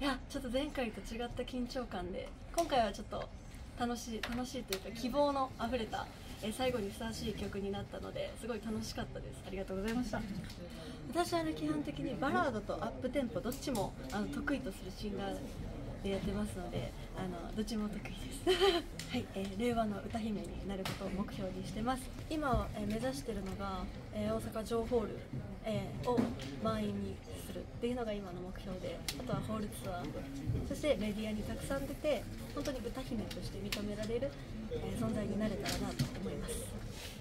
いやちょっと前回と違った緊張感で、今回はちょっと楽しいというか希望のあふれた、最後にふさわしい曲になったのですごい楽しかったです。ありがとうございました。私は基本的にバラードとアップテンポどっちも得意とするシンガーでやってますので、どっちも得意です。はい、令和の歌姫になることを目標にしてます。今、目指しているのが、大阪城ホール、を満員にするっていうのが今の目標で、あとはホールツアー、そしてメディアにたくさん出て本当に歌姫として認められる、存在になれたらなと思います。